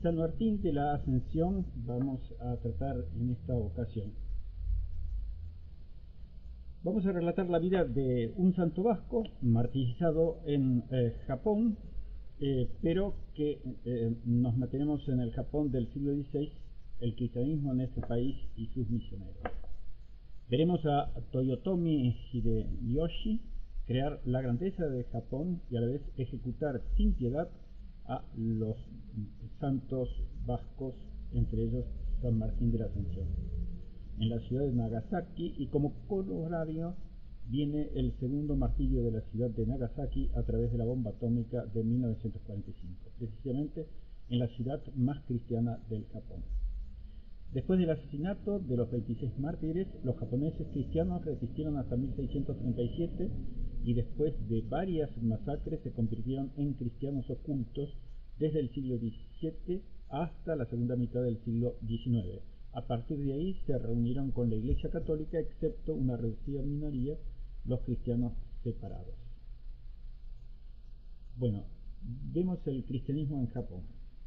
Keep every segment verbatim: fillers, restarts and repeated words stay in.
San Martín de la Ascensión vamos a tratar en esta ocasión. Vamos a relatar la vida de un santo vasco martirizado en eh, Japón, eh, pero que eh, nos mantenemos en el Japón del siglo dieciséis, el cristianismo en este país y sus misioneros. Veremos a Toyotomi Hideyoshi crear la grandeza de Japón y a la vez ejecutar sin piedad a los santos vascos, entre ellos San Martín de la Ascensión, en la ciudad de Nagasaki, y como corolario viene el segundo martirio de la ciudad de Nagasaki a través de la bomba atómica de mil novecientos cuarenta y cinco, precisamente en la ciudad más cristiana del Japón. Después del asesinato de los veintiséis mártires, los japoneses cristianos resistieron hasta mil seiscientos treinta y siete y después de varias masacres se convirtieron en cristianos ocultos desde el siglo diecisiete hasta la segunda mitad del siglo diecinueve. A partir de ahí se reunieron con la Iglesia Católica, excepto una reducida minoría, los cristianos separados. Bueno, vemos el cristianismo en Japón.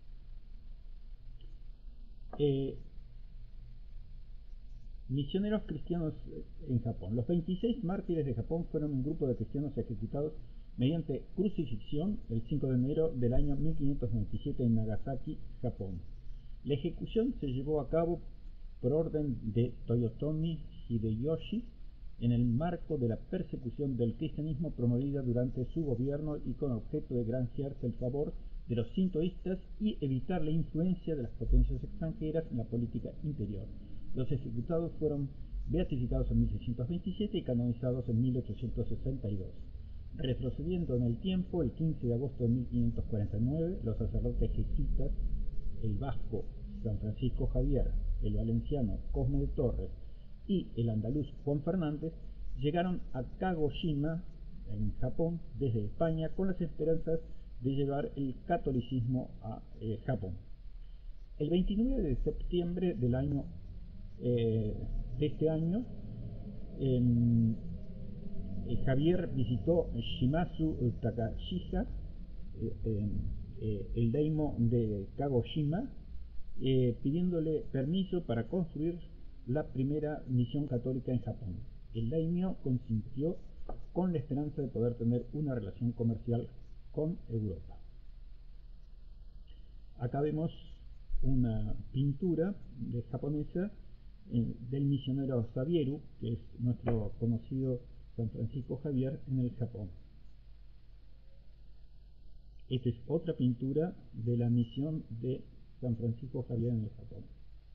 Eh, Misioneros cristianos en Japón. Los veintiséis mártires de Japón fueron un grupo de cristianos ejecutados mediante crucifixión el cinco de enero del año mil quinientos noventa y siete en Nagasaki, Japón. La ejecución se llevó a cabo por orden de Toyotomi Hideyoshi en el marco de la persecución del cristianismo promovida durante su gobierno y con objeto de granjearse el favor de los sintoístas y evitar la influencia de las potencias extranjeras en la política interior. Los ejecutados fueron beatificados en mil seiscientos veintisiete y canonizados en mil ochocientos sesenta y dos. Retrocediendo en el tiempo, el quince de agosto de mil quinientos cuarenta y nueve, los sacerdotes jesuitas, el vasco San Francisco Javier, el valenciano Cosme de Torres y el andaluz Juan Fernández, llegaron a Kagoshima, en Japón, desde España, con las esperanzas de llevar el catolicismo a eh, Japón. El veintinueve de septiembre del año eh, de este año, eh, eh, Javier visitó Shimazu Takashija, eh, eh, eh, el daimyo de Kagoshima, eh, pidiéndole permiso para construir la primera misión católica en Japón. El daimyo consintió con la esperanza de poder tener una relación comercial con Europa. Acá vemos una pintura de japonesa eh, del misionero Sabieru, que es nuestro conocido San Francisco Javier en el Japón. Esta es otra pintura de la misión de San Francisco Javier en el Japón.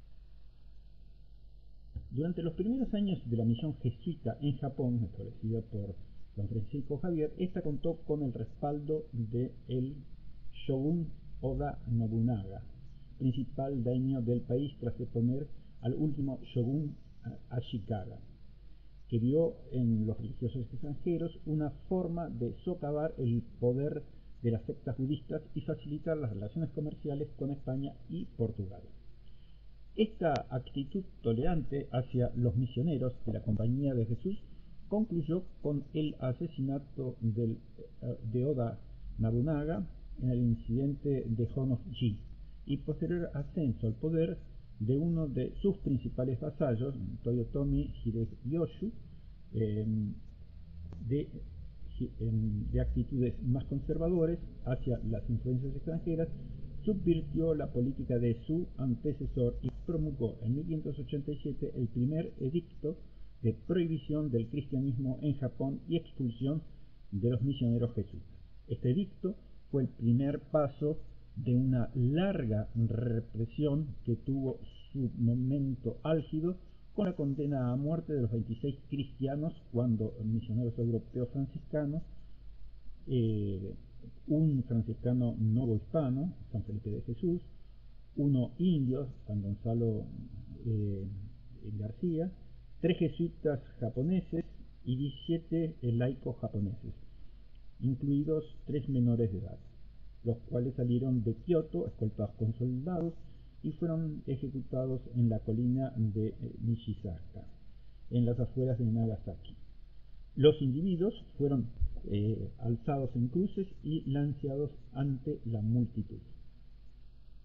Durante los primeros años de la misión jesuita en Japón, establecida por San Francisco Javier, esta contó con el respaldo del shogun Oda Nobunaga, principal daimyo del país tras deponer al último shogun Ashikaga, que vio en los religiosos extranjeros una forma de socavar el poder de las sectas budistas y facilitar las relaciones comerciales con España y Portugal. Esta actitud tolerante hacia los misioneros de la Compañía de Jesús concluyó con el asesinato del, de Oda Nobunaga en el incidente de Honnoji y posterior ascenso al poder de uno de sus principales vasallos, Toyotomi Hideyoshi, eh, de, de actitudes más conservadores hacia las influencias extranjeras, subvirtió la política de su antecesor y promulgó en mil quinientos ochenta y siete el primer edicto de prohibición del cristianismo en Japón y expulsión de los misioneros jesuitas. Este edicto fue el primer paso de una larga represión que tuvo su momento álgido con la condena a muerte de los veintiséis cristianos cuando misioneros europeos franciscanos, eh, un franciscano novohispano, San Felipe de Jesús, uno indio, San Gonzalo eh, García, tres jesuitas japoneses y diecisiete laicos japoneses, incluidos tres menores de edad, los cuales salieron de Kioto escoltados con soldados y fueron ejecutados en la colina de Nishizaka, en las afueras de Nagasaki. Los individuos fueron eh, alzados en cruces y lanceados ante la multitud.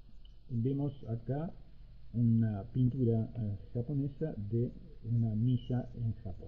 Vemos acá una pintura eh, japonesa de una misa en Japón.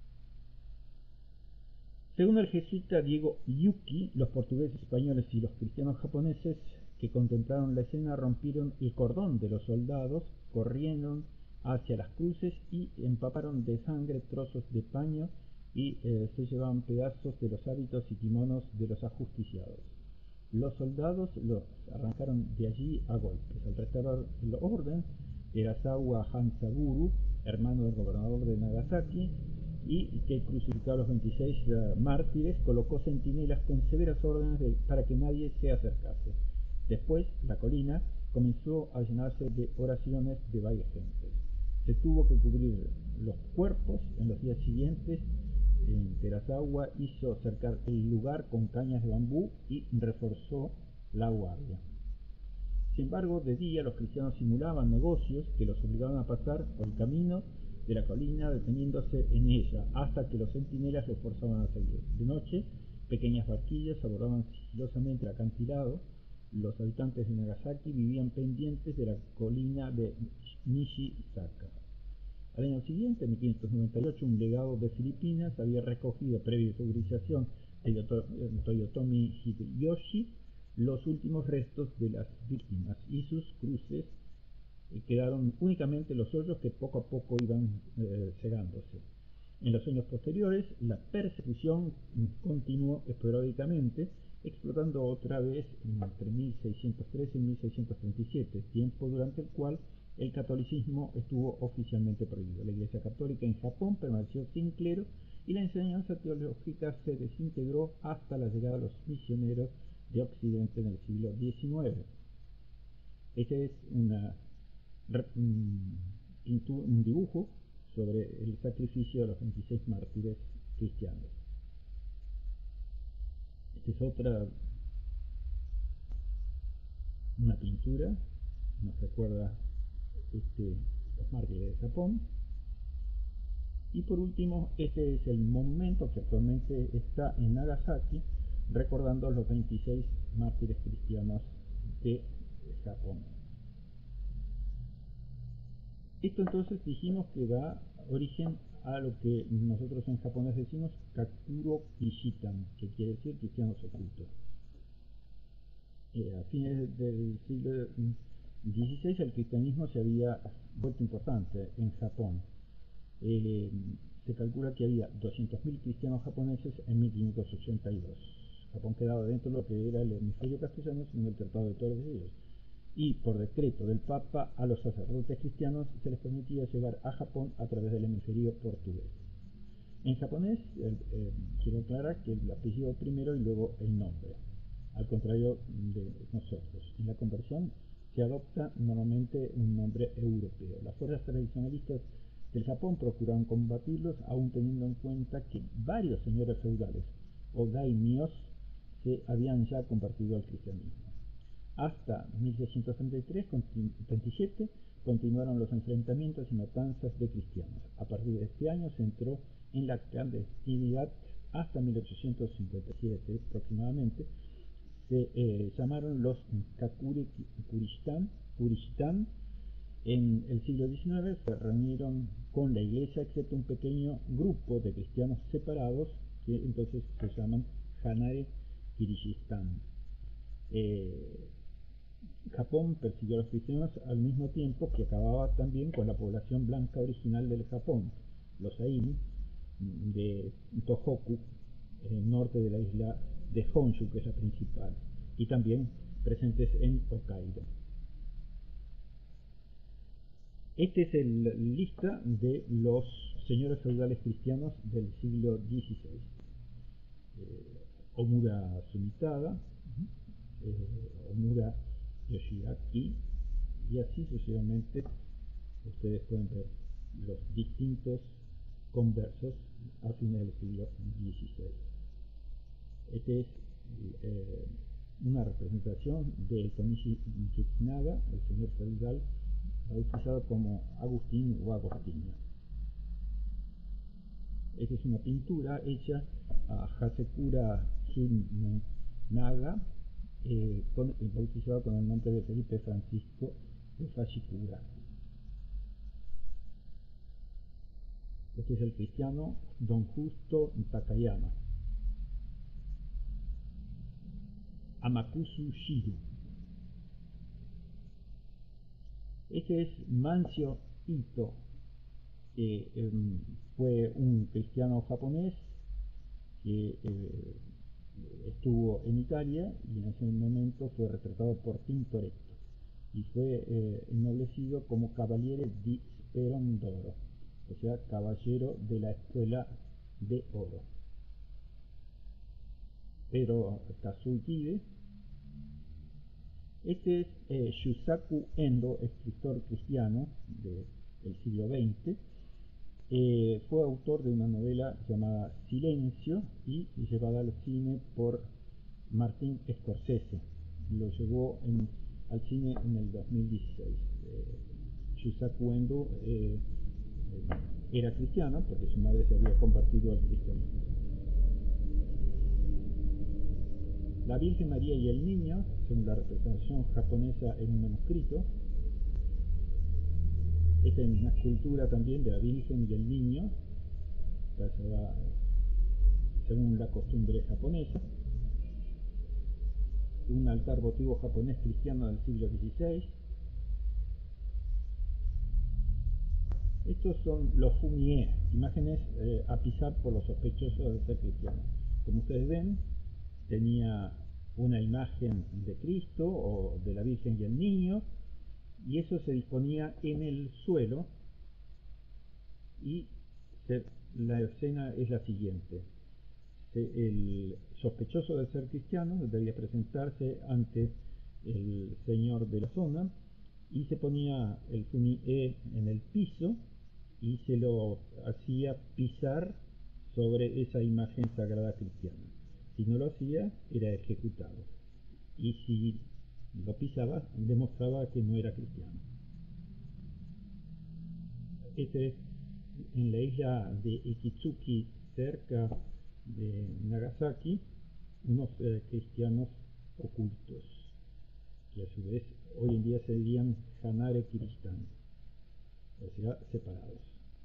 Según el jesuita Diego Yuki, los portugueses, españoles y los cristianos japoneses que contemplaron la escena rompieron el cordón de los soldados, corrieron hacia las cruces y empaparon de sangre trozos de paño y eh, se llevaban pedazos de los hábitos y kimonos de los ajusticiados. Los soldados los arrancaron de allí a golpes. Al restaurar el orden, Terasawa Hansaburo, hermano del gobernador de Nagasaki, y que crucificó a los veintiséis uh, mártires, colocó centinelas con severas órdenes de, para que nadie se acercase. Después, la colina comenzó a llenarse de oraciones de varias gentes. Se tuvo que cubrir los cuerpos. En los días siguientes, en Terasawa hizo cercar el lugar con cañas de bambú y reforzó la guardia. Sin embargo, de día los cristianos simulaban negocios que los obligaban a pasar por el camino de la colina deteniéndose en ella hasta que los centinelas los forzaban a seguir. De noche, pequeñas barquillas abordaban sigilosamente el acantilado. Los habitantes de Nagasaki vivían pendientes de la colina de Nishisaka. Al año siguiente, en mil quinientos noventa y ocho, un legado de Filipinas había recogido, previa autorización de Toyotomi Hideyoshi, los últimos restos de las víctimas y sus cruces. Eh, quedaron únicamente los hoyos que poco a poco iban eh, cegándose. En los años posteriores, la persecución continuó esporádicamente, explotando otra vez entre mil seiscientos trece y mil seiscientos treinta y siete, tiempo durante el cual el catolicismo estuvo oficialmente prohibido. La Iglesia Católica en Japón permaneció sin clero y la enseñanza teológica se desintegró hasta la llegada de los misioneros de Occidente en el siglo diecinueve. Este es una, un, un dibujo sobre el sacrificio de los veintiséis mártires cristianos. Esta es otra, una pintura, nos recuerda este, los mártires de Japón. Y por último, este es el monumento que actualmente está en Nagasaki, recordando los veintiséis mártires cristianos de Japón. Esto entonces dijimos que da origen a lo que nosotros en japonés decimos Kakuro Kishitan, que quiere decir cristianos ocultos. Eh, a fines del siglo dieciséis el cristianismo se había vuelto importante en Japón. Eh, se calcula que había doscientos mil cristianos japoneses en mil quinientos ochenta y dos. Japón quedaba dentro de lo que era el hemisferio castellano según el Tratado de Tordesillas. Y por decreto del Papa, a los sacerdotes cristianos se les permitía llegar a Japón a través del hemisferio portugués. En japonés, eh, eh, quiero aclarar que el apellido primero y luego el nombre, al contrario de nosotros. En la conversión se adopta normalmente un nombre europeo. Las fuerzas tradicionalistas del Japón procuraron combatirlos, aún teniendo en cuenta que varios señores feudales o daimios se habían ya convertido al cristianismo. Hasta mil seiscientos treinta y tres treinta y siete continuaron los enfrentamientos y matanzas de cristianos. A partir de este año se entró en la clandestinidad hasta mil ochocientos cincuenta y siete aproximadamente. Se eh, llamaron los Kakure Kurishtan, Kurishtan. En el siglo diecinueve se reunieron con la iglesia, excepto un pequeño grupo de cristianos separados que entonces se llaman Hanare Kirishistan. Eh, Japón persiguió a los cristianos al mismo tiempo que acababa también con la población blanca original del Japón, los Ainu, de Tohoku, en el norte de la isla de Honshu, que es la principal, y también presentes en Hokkaido. Este es el lista de los señores feudales cristianos del siglo dieciséis. Eh, Omura Sumitada, eh, Omura Yoshiaki, y así sucesivamente. Ustedes pueden ver los distintos conversos a fines del siglo dieciséis. Este es eh, una representación de Tonishi Yetsunaga, el señor feudal bautizado como Agustín o Agostinho. Esta es una pintura hecha a Hasekura Tsunaga eh, con, bautizado con el nombre de Felipe Francisco de Fashikura. Este es el cristiano Don Justo Takayama. Amakusu Shiru. Este es Mancio Ito, que eh, fue un cristiano japonés que eh, estuvo en Italia y en ese momento fue retratado por Tintoretto y fue eh, ennoblecido como Cavaliere di Sperondoro, o sea, caballero de la escuela de oro. Pero Kazuhide. Este es eh, Shusaku Endo, escritor cristiano del siglo veinte. Eh, fue autor de una novela llamada Silencio y llevada al cine por Martin Scorsese. Lo llevó en, al cine en el dos mil dieciséis. Eh, Shusaku Endo eh, era cristiano porque su madre se había convertido al cristianismo. La Virgen María y el Niño, según la representación japonesa en un manuscrito. Esta es una escultura también de la Virgen y el Niño, trazada según la costumbre japonesa. Un altar votivo japonés cristiano del siglo dieciséis. Estos son los fumie, imágenes eh, a pisar por los sospechosos de ser cristianos. Como ustedes ven, tenía una imagen de Cristo o de la Virgen y el Niño, y eso se disponía en el suelo, y se, la escena es la siguiente. Se, el sospechoso de ser cristiano debía presentarse ante el señor de la zona y se ponía el fumie en el piso y se lo hacía pisar sobre esa imagen sagrada cristiana. Si no lo hacía, era ejecutado. Y si lo pisaba, demostraba que no era cristiano. Este es en la isla de Ikitsuki, cerca de Nagasaki, unos eh, cristianos ocultos, que a su vez hoy en día se dirían Hanare Kiristan, o sea, separados.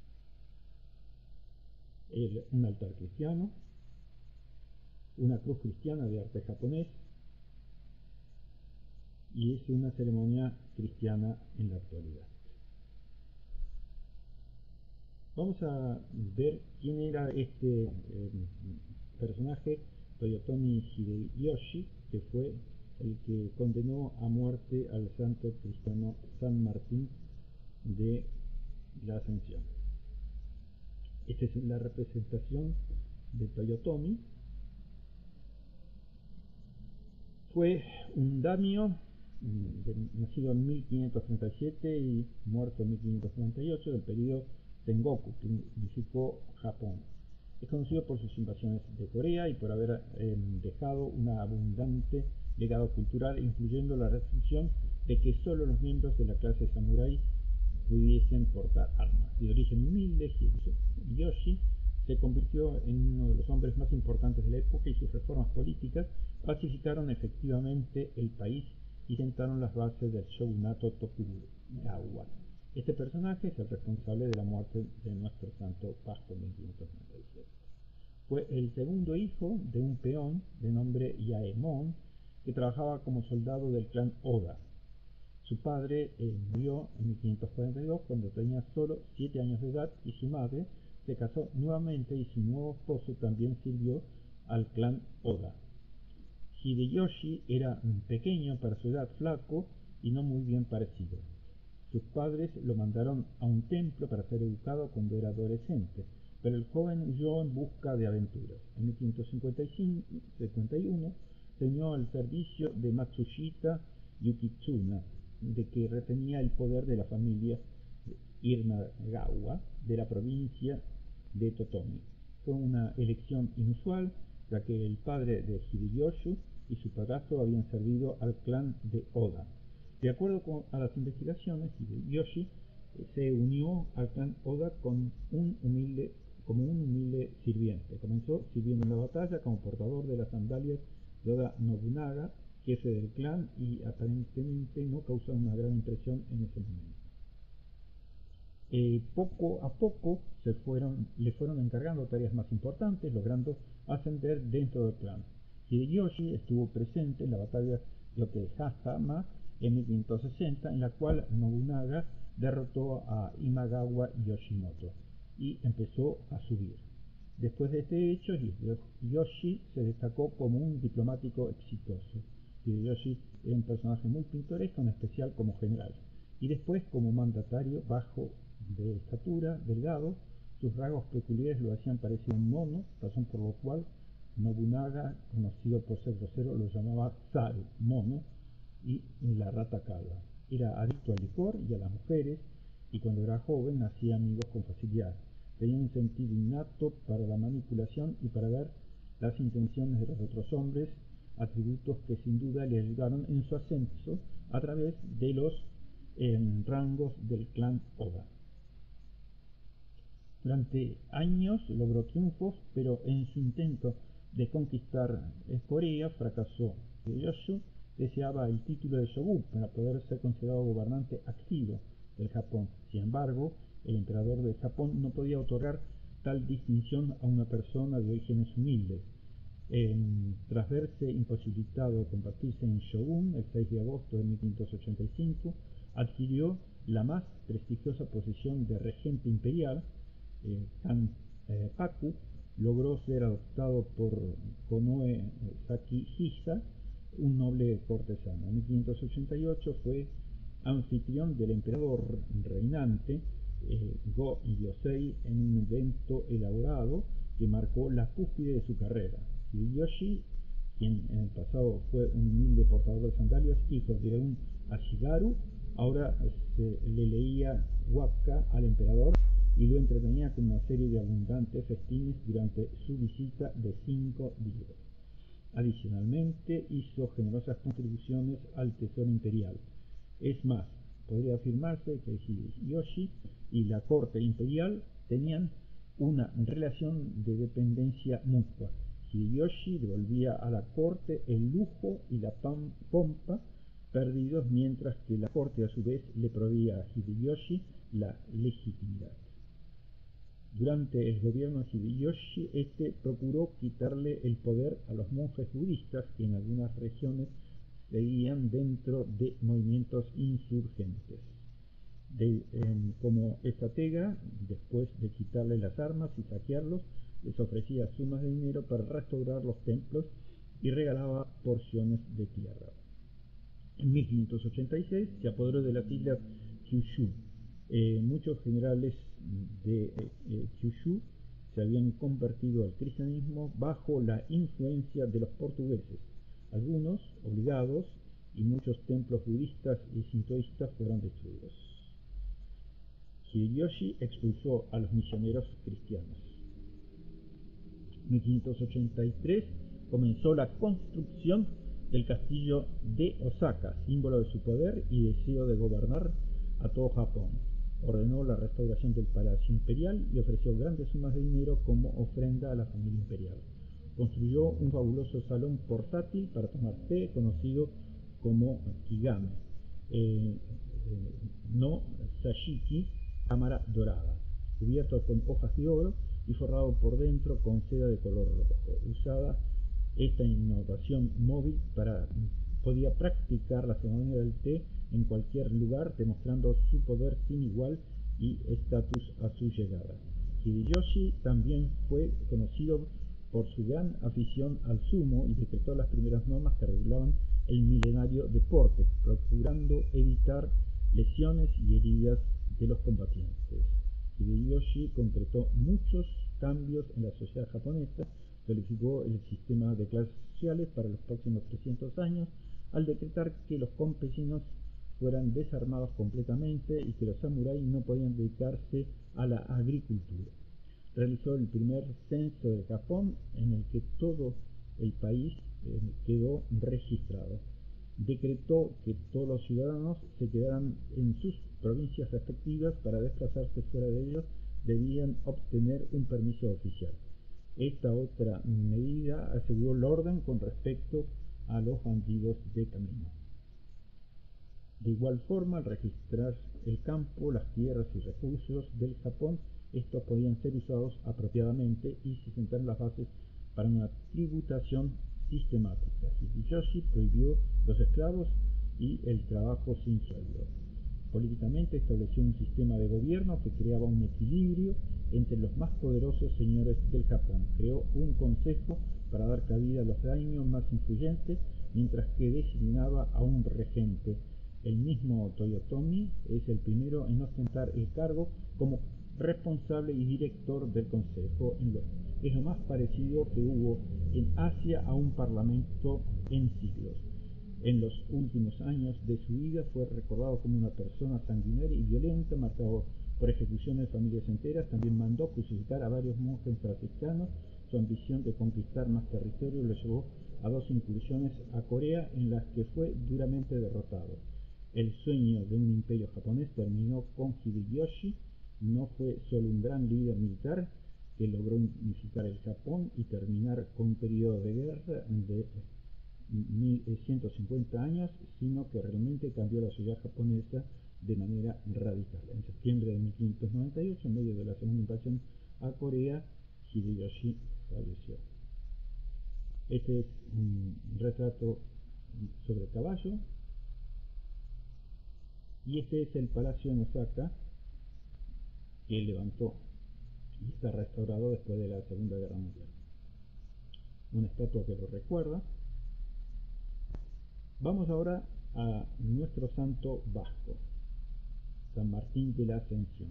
El, un altar cristiano, una cruz cristiana de arte japonés, y es una ceremonia cristiana en la actualidad. Vamos a ver quién era este eh, personaje, Toyotomi Hideyoshi, que fue el que condenó a muerte al santo cristiano San Martín de la Ascensión. Esta es la representación de Toyotomi. Fue un daimyo de, nacido en mil quinientos treinta y siete y muerto en mil quinientos noventa y ocho, del periodo Sengoku, que unificó Japón. Es conocido por sus invasiones de Corea y por haber eh, dejado un abundante legado cultural, incluyendo la restricción de que solo los miembros de la clase samurái pudiesen portar armas. De origen humilde, Hideyoshi se convirtió en uno de los hombres más importantes de la época y sus reformas políticas pacificaron efectivamente el país y sentaron las bases del shogunato Tokugawa. Este personaje es el responsable de la muerte de nuestro santo Pascua en mil quinientos noventa y siete. Fue el segundo hijo de un peón de nombre Yaemon que trabajaba como soldado del clan Oda. Su padre eh, murió en mil quinientos cuarenta y dos cuando tenía solo siete años de edad y su madre se casó nuevamente y su nuevo esposo también sirvió al clan Oda. Hideyoshi era pequeño, para su edad flaco y no muy bien parecido. Sus padres lo mandaron a un templo para ser educado cuando era adolescente, pero el joven huyó en busca de aventuras. En mil quinientos cincuenta y uno se unió al servicio de Matsushita Yukitsuna, de que retenía el poder de la familia Imagawa de la provincia de Totomi. Fue una elección inusual, ya que el padre de Hideyoshi y su padrastro habían servido al clan de Oda. De acuerdo con a las investigaciones, Hideyoshi eh, se unió al clan Oda con un humilde, como un humilde sirviente. Comenzó sirviendo en la batalla como portador de las sandalias de Oda Nobunaga. jefe del clan, y aparentemente no causó una gran impresión en ese momento. Eh, poco a poco se fueron, le fueron encargando tareas más importantes, logrando ascender dentro del clan. Hideyoshi estuvo presente en la batalla de Okehama en mil quinientos sesenta, en la cual Nobunaga derrotó a Imagawa Yoshimoto y empezó a subir. Después de este hecho, Hideyoshi se destacó como un diplomático exitoso. Hideyoshi era un personaje muy pintoresco, en especial como general, y después como mandatario bajo de estatura, delgado. Sus rasgos peculiares lo hacían parecer un mono, razón por la cual Nobunaga, conocido por ser grosero, lo llamaba Zaru, mono, y la rata calva. Era adicto al licor y a las mujeres, y cuando era joven hacía amigos con facilidad. Tenía un sentido innato para la manipulación y para ver las intenciones de los otros hombres, atributos que sin duda le ayudaron en su ascenso a través de los eh, rangos del clan Oda. Durante años logró triunfos, pero en su intento de conquistar Corea fracasó. Hideyoshi deseaba el título de shogun para poder ser considerado gobernante activo del Japón. Sin embargo, el emperador de Japón no podía otorgar tal distinción a una persona de orígenes humildes. Eh, tras verse imposibilitado de convertirse en shogun, el seis de agosto de mil quinientos ochenta y cinco, adquirió la más prestigiosa posición de regente imperial. eh, Kanpaku logró ser adoptado por Konoe Sakihisa, un noble cortesano. En mil quinientos ochenta y ocho fue anfitrión del emperador reinante eh, Go-Yosei en un evento elaborado que marcó la cúspide de su carrera. Hideyoshi, quien en el pasado fue un humilde portador de sandalias, hijo de un Ashigaru, ahora se le leía waka al emperador y lo entretenía con una serie de abundantes festines durante su visita de cinco días. Adicionalmente, hizo generosas contribuciones al tesoro imperial. Es más, podría afirmarse que Hideyoshi y la corte imperial tenían una relación de dependencia mutua. Hideyoshi devolvía a la corte el lujo y la pompa perdidos, mientras que la corte a su vez le proveía a Hideyoshi la legitimidad. Durante el gobierno de Hideyoshi, este procuró quitarle el poder a los monjes budistas que en algunas regiones seguían dentro de movimientos insurgentes. De, eh, como estratega, después de quitarle las armas y saquearlos, les ofrecía sumas de dinero para restaurar los templos y regalaba porciones de tierra. En mil quinientos ochenta y seis se apoderó de las islas Kyushu. Eh, muchos generales de eh, Kyushu se habían convertido al cristianismo bajo la influencia de los portugueses, algunos obligados, y muchos templos budistas y sintoístas fueron destruidos. Hideyoshi expulsó a los misioneros cristianos. En mil quinientos ochenta y tres comenzó la construcción del castillo de Osaka, símbolo de su poder y deseo de gobernar a todo Japón. Ordenó la restauración del palacio imperial y ofreció grandes sumas de dinero como ofrenda a la familia imperial. Construyó un fabuloso salón portátil para tomar té, conocido como Kigame, eh, eh, no Sashiki, cámara dorada, cubierto con hojas de oro y forrado por dentro con seda de color rojo. Usada esta innovación móvil para podía practicar la ceremonia del té en cualquier lugar, demostrando su poder sin igual y estatus a su llegada. Hideyoshi también fue conocido por su gran afición al sumo y decretó las primeras normas que regulaban el milenario deporte, procurando evitar lesiones y heridas de los combatientes. Hideyoshi concretó muchos cambios en la sociedad japonesa, calificó el sistema de clases sociales para los próximos trescientos años, al decretar que los campesinos fueran desarmados completamente y que los samuráis no podían dedicarse a la agricultura. Realizó el primer censo de Japón en el que todo el país eh, quedó registrado. Decretó que todos los ciudadanos se quedaran en sus provincias respectivas. Para desplazarse fuera de ellos debían obtener un permiso oficial. Esta otra medida aseguró el orden con respecto a los bandidos de camino. De igual forma, al registrar el campo, las tierras y recursos del Japón, estos podían ser usados apropiadamente y se sentaron las bases para una tributación sistemática. Hideyoshi prohibió los esclavos y el trabajo sin sueldo. Políticamente estableció un sistema de gobierno que creaba un equilibrio entre los más poderosos señores del Japón. Creó un consejo para dar cabida a los daimyos más influyentes, mientras que designaba a un regente. El mismo Toyotomi es el primero en ostentar el cargo como responsable y director del consejo. En lo, es lo más parecido que hubo en Asia a un parlamento en siglos. En los últimos años de su vida fue recordado como una persona sanguinaria y violenta, marcado por ejecuciones de familias enteras. También mandó crucificar a varios monjes franciscanos. Su ambición de conquistar más territorio lo llevó a dos incursiones a Corea, en las que fue duramente derrotado. El sueño de un imperio japonés terminó con Hideyoshi. No fue solo un gran líder militar que logró unificar el Japón y terminar con un periodo de guerra de mil ciento cincuenta años, sino que realmente cambió la sociedad japonesa de manera radical. En septiembre de mil quinientos noventa y ocho, en medio de la segunda invasión a Corea, Hideyoshi falleció. Este es un retrato sobre caballo, y este es el Palacio en Osaka que levantó y está restaurado después de la Segunda Guerra Mundial. Una estatua que lo recuerda. Vamos ahora a nuestro santo vasco, San Martín de la Ascensión.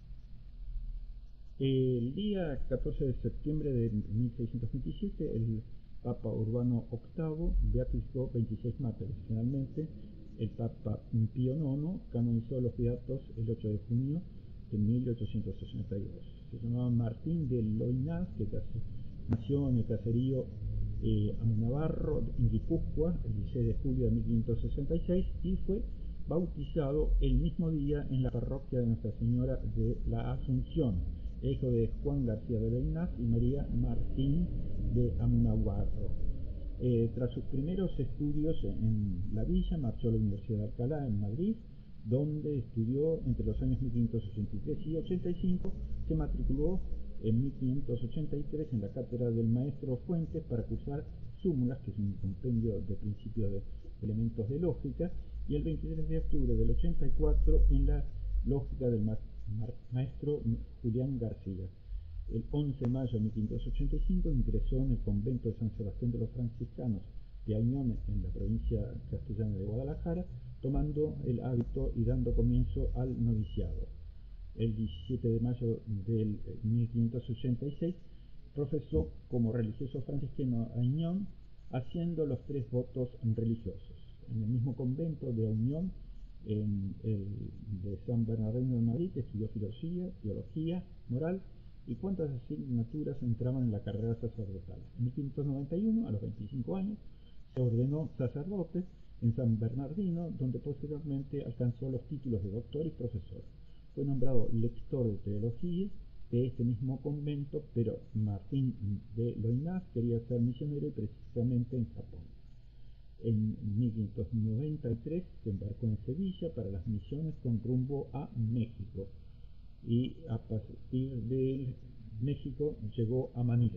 El día catorce de septiembre de mil seiscientos veintisiete, el Papa Urbano octavo beatificó veintiséis mártires. Finalmente, el Papa Pío nono canonizó los beatos el ocho de junio de mil ochocientos sesenta y dos. Se llamaba Martín de Loynaz, que nació en el caserío eh, Amunabarro, en Guipúzcoa, el dieciséis de julio de mil quinientos sesenta y seis, y fue bautizado el mismo día en la parroquia de Nuestra Señora de la Asunción, hijo de Juan García de Loynaz y María Martín de Amunabarro. Eh, tras sus primeros estudios en la villa, marchó a la Universidad de Alcalá, en Madrid, donde estudió entre los años mil quinientos ochenta y tres y ochenta y cinco. Se matriculó en mil quinientos ochenta y tres en la cátedra del maestro Fuentes para cursar súmulas, que es un compendio de principios de elementos de lógica, y el veintitrés de octubre del ochenta y cuatro en la lógica del ma ma maestro Julián García. El once de mayo de mil quinientos ochenta y cinco ingresó en el convento de San Sebastián de los Franciscanos de Añón, en la provincia castellana de Guadalajara, tomando el hábito y dando comienzo al noviciado. El diecisiete de mayo del mil quinientos ochenta y seis profesó como religioso franciscano a Añón, haciendo los tres votos religiosos. En el mismo convento de Añón, en el de San Bernardino de Madrid, estudió filosofía, teología, moral y cuantas asignaturas entraban en la carrera sacerdotal. En mil quinientos noventa y uno, a los veinticinco años, se ordenó sacerdote en San Bernardino, donde posteriormente alcanzó los títulos de doctor y profesor. Fue nombrado lector de teología de este mismo convento, pero Martín de Loynaz quería ser misionero, y precisamente en Japón. En mil quinientos noventa y tres se embarcó en Sevilla para las misiones con rumbo a México, y a partir de México llegó a Manila.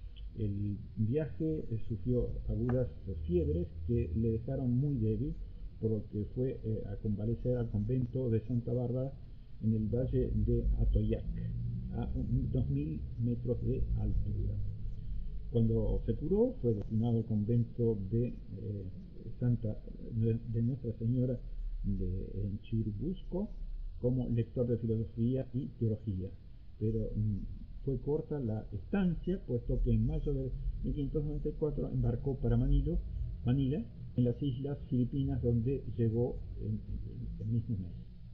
El viaje eh, sufrió agudas fiebres que le dejaron muy débil, por lo que fue eh, a convalecer al convento de Santa Bárbara en el valle de Atoyac, a dos mil metros de altura. Cuando se curó, fue destinado al convento de, eh, Santa, de Nuestra Señora de en Churubusco como lector de filosofía y teología, pero mm, fue corta la estancia, puesto que en mayo de mil quinientos noventa y cuatro embarcó para Manilo, Manila, en las islas Filipinas, donde llegó en, en el mismo mes.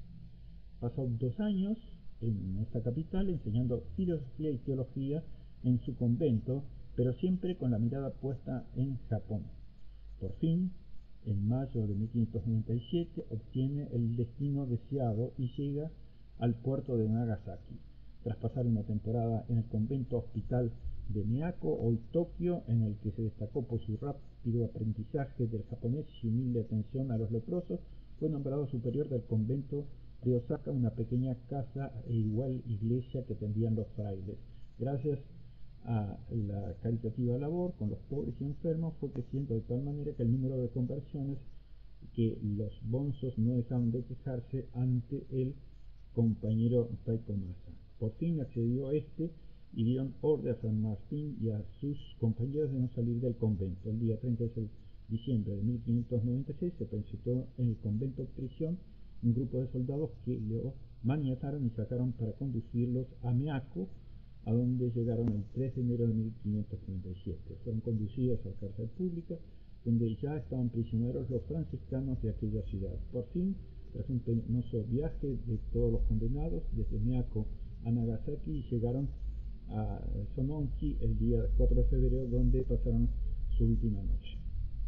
Pasó dos años en esta capital enseñando filosofía y teología en su convento, pero siempre con la mirada puesta en Japón. Por fin, en mayo de mil quinientos noventa y siete, obtiene el destino deseado y llega al puerto de Nagasaki. Tras pasar una temporada en el convento hospital de Miyako, hoy Tokio, en el que se destacó por su rígido aprendizaje del japonés y humilde atención a los leprosos, fue nombrado superior del convento de Osaka, una pequeña casa e igual iglesia que tendían los frailes. Gracias a la caritativa labor con los pobres y enfermos, fue creciendo de tal manera que el número de conversiones que los bonzos no dejaban de quejarse ante el compañero Taikomasa. Por fin accedió a este y dieron orden a San Martín y a sus compañeros de no salir del convento. El día treinta de diciembre de mil quinientos noventa y seis se presentó en el convento prisión un grupo de soldados que lo maniataron y sacaron para conducirlos a Meako, a donde llegaron el tres de enero de mil quinientos treinta y siete. Fueron conducidos a la cárcel pública, donde ya estaban prisioneros los franciscanos de aquella ciudad. Por fin, tras un penoso viaje de todos los condenados, desde Meako a Nagasaki, llegaron a Sononki el día cuatro de febrero, donde pasaron su última noche.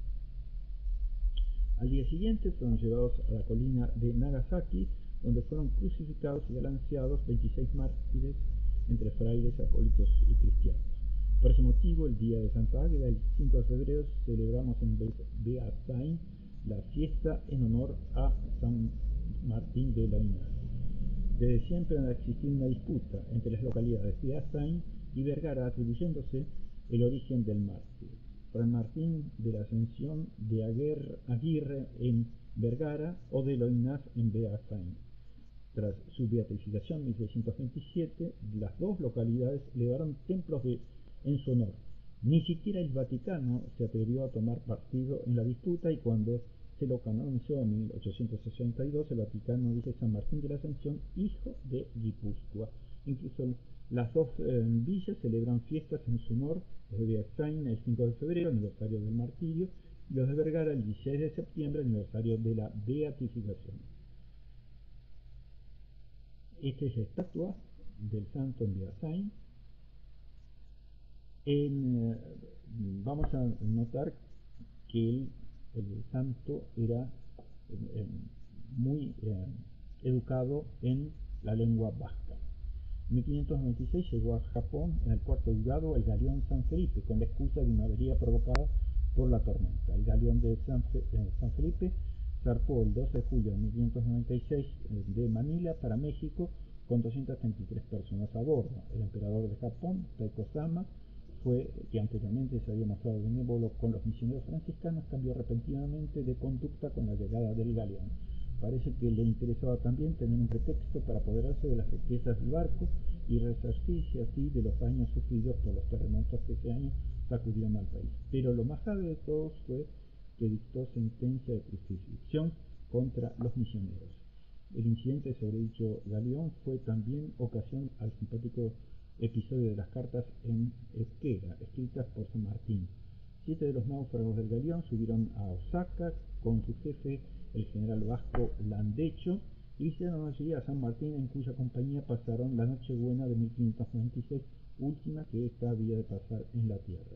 Al día siguiente fueron llevados a la colina de Nagasaki, donde fueron crucificados y balanceados veintiséis mártires entre frailes, acólitos y cristianos. Por ese motivo, el día de Santa Águeda, el cinco de febrero, celebramos en Beasain la fiesta en honor a San Martín de Lainas. Desde siempre ha existido una disputa entre las localidades de Beasain y Vergara, atribuyéndose el origen del mártir. San Martín de la Ascensión de Aguirre en Vergara o de Loinás en Beasain. Tras su beatificación en mil seiscientos veintisiete, las dos localidades elevaron templos de, en su honor. Ni siquiera el Vaticano se atrevió a tomar partido en la disputa, y cuando se lo canonizó en mil ochocientos sesenta y dos, el Vaticano dice San Martín de la Ascensión, hijo de Guipúzcoa. Incluso las dos eh, villas celebran fiestas en su honor, los de Beasain el cinco de febrero, aniversario del martirio, y los de Vergara el dieciséis de septiembre, aniversario de la beatificación. Esta es la estatua del santo en Beasain. En, eh, vamos a notar que el, el santo era eh, eh, muy eh, educado en la lengua vasca. En mil quinientos noventa y seis llegó a Japón en el puerto de Ugado el galeón San Felipe, con la excusa de una avería provocada por la tormenta. El galeón de San, eh, San Felipe zarpó el doce de julio de mil quinientos noventa y seis eh, de Manila para México con doscientas treinta y tres personas a bordo. El emperador de Japón, Taiko-sama, fue, que anteriormente se había mostrado benévolo con los misioneros franciscanos, cambió repentinamente de conducta con la llegada del galeón. Parece que le interesaba también tener un pretexto para apoderarse de las riquezas del barco y resarcirse así de los daños sufridos por los terremotos que ese año sacudieron al país. Pero lo más grave de todos fue que dictó sentencia de crucifixión contra los misioneros. El incidente sobre dicho galeón fue también ocasión al simpático episodio de las cartas en euskera, escritas por San Martín. Siete de los náufragos del galeón subieron a Osaka con su jefe, el general vasco Landecho, y visitaron allí a San Martín, en cuya compañía pasaron la Nochebuena de mil quinientos noventa y seis, última que ésta había de pasar en la tierra.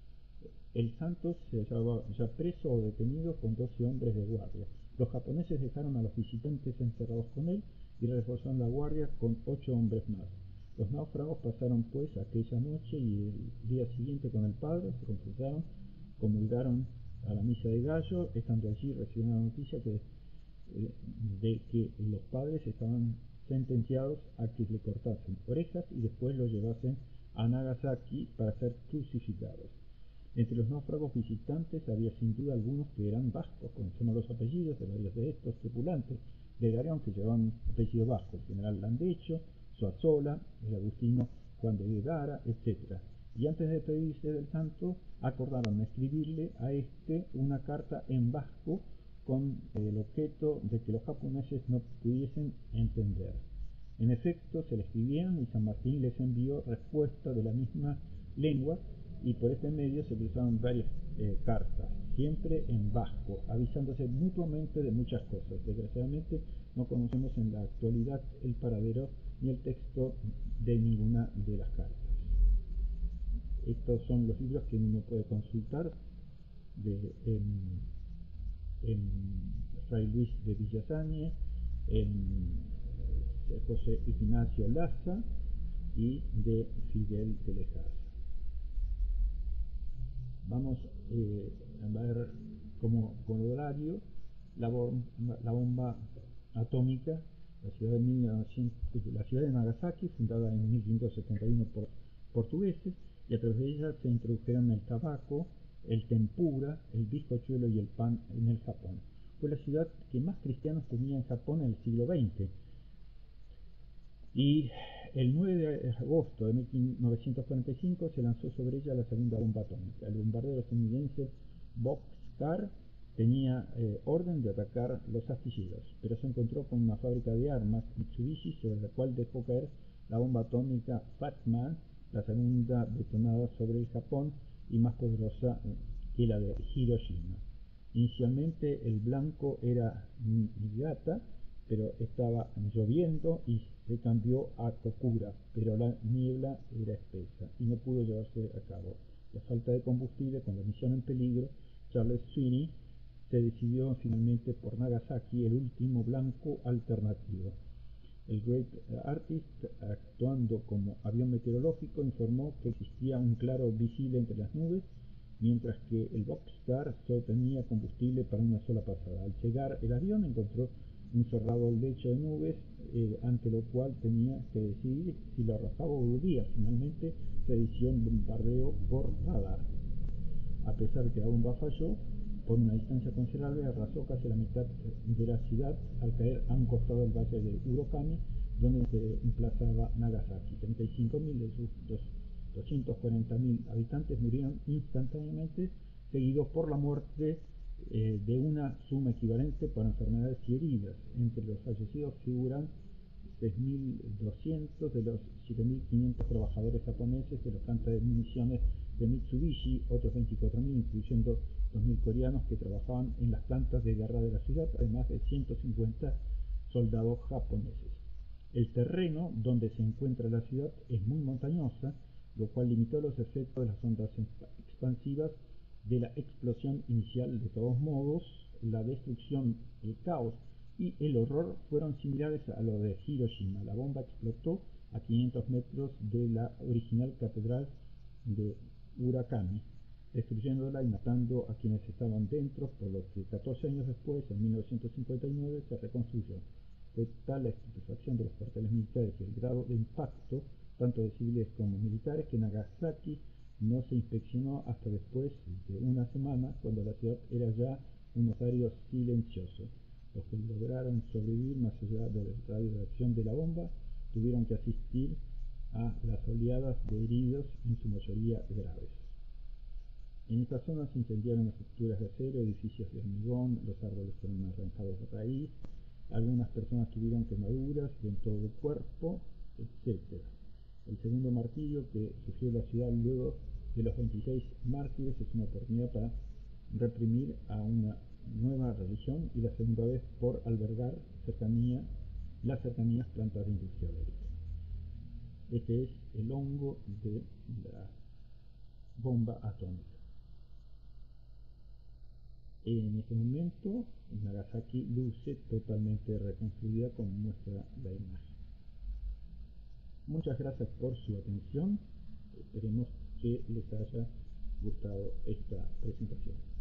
El santo se hallaba ya preso o detenido con doce hombres de guardia. Los japoneses dejaron a los visitantes encerrados con él y reforzaron la guardia con ocho hombres más. Los náufragos pasaron pues aquella noche y el día siguiente con el padre, se confesaron, comulgaron a la misa de gallo. Estando allí recibieron la noticia que, eh, de que los padres estaban sentenciados a que le cortasen orejas y después lo llevasen a Nagasaki para ser crucificados. Entre los náufragos visitantes había sin duda algunos que eran vascos. Conocemos los apellidos de varios de estos tripulantes del galeón que llevaban apellido vasco: el general Landecho, Soazola, el agustino Juan de Guevara, etcétera. Y antes de despedirse del santo, acordaron escribirle a este una carta en vasco con el objeto de que los japoneses no pudiesen entender. En efecto, se le escribieron y San Martín les envió respuesta de la misma lengua, y por este medio se cruzaron varias eh, cartas, siempre en vasco, avisándose mutuamente de muchas cosas. Desgraciadamente no conocemos en la actualidad el paradero ni el texto de ninguna de las cartas. Estos son los libros que uno puede consultar de, en, en Fray Luis de Villasañe, en José Ignacio Laza y de Fidel de Lejarza. Vamos eh, a ver como corolario la bomba, la bomba atómica. La ciudad, de mil novecientos, la ciudad de Nagasaki, fundada en mil quinientos setenta y uno por portugueses, y a través de ella se introdujeron el tabaco, el tempura, el bizcochuelo y el pan en el Japón. Fue la ciudad que más cristianos tenía en Japón en el siglo veinte. Y el nueve de agosto de mil novecientos cuarenta y cinco se lanzó sobre ella la segunda bomba atómica. El bombardero estadounidense Bockscar tenía eh, orden de atacar los astilleros, pero se encontró con una fábrica de armas, Mitsubishi, sobre la cual dejó caer la bomba atómica Fat Man, la segunda detonada sobre el Japón y más poderosa que la de Hiroshima. Inicialmente el blanco era Niigata, pero estaba lloviendo y se cambió a Kokura, pero la niebla era espesa y no pudo llevarse a cabo. La falta de combustible con la misión en peligro, Charles Sweeney se decidió finalmente por Nagasaki, el último blanco alternativo. El Great Artist, actuando como avión meteorológico, informó que existía un claro visible entre las nubes, mientras que el Bockscar solo tenía combustible para una sola pasada. Al llegar, el avión encontró un cerrado lecho de nubes, eh, ante lo cual tenía que decidir si lo arrasaba o volvía. Finalmente se decidió un bombardeo por radar. A pesar de que la bomba falló, por una distancia considerable arrasó casi la mitad de la ciudad al caer a un costado del valle de Urokami, donde se emplazaba Nagasaki. treinta y cinco mil de sus doscientos cuarenta mil habitantes murieron instantáneamente, seguidos por la muerte eh, de una suma equivalente por enfermedades y heridas. Entre los fallecidos figuran seis mil doscientos de los siete mil quinientos trabajadores japoneses de la planta de municiones de Mitsubishi, otros veinticuatro mil, incluyendo dos mil coreanos que trabajaban en las plantas de guerra de la ciudad, además de ciento cincuenta soldados japoneses. El terreno donde se encuentra la ciudad es muy montañosa, lo cual limitó los efectos de las ondas expansivas de la explosión inicial. De todos modos, la destrucción, el caos y el horror fueron similares a lo de Hiroshima. La bomba explotó a quinientos metros de la original catedral de Urakami, destruyéndola y matando a quienes estaban dentro, por lo que catorce años después, en mil novecientos cincuenta y nueve, se reconstruyó. Fue tal la estupefacción de los cuarteles militares y el grado de impacto, tanto de civiles como militares, que Nagasaki no se inspeccionó hasta después de una semana, cuando la ciudad era ya un osario silencioso. Los que lograron sobrevivir más allá del radio de acción de la bomba tuvieron que asistir a las oleadas de heridos, en su mayoría graves. En esta zona se incendiaron estructuras de acero, edificios de hormigón, los árboles fueron arrancados de raíz, algunas personas tuvieron quemaduras en todo el cuerpo, etcétera. El segundo martirio que sufrió la ciudad luego de los veintiséis mártires es una oportunidad para reprimir a una nueva religión, y la segunda vez por albergar cercanía, las cercanías plantas de industria bélica. Este es el hongo de la bomba atómica. En este momento, Nagasaki luce totalmente reconstruida, como muestra la imagen. Muchas gracias por su atención. Esperemos que les haya gustado esta presentación.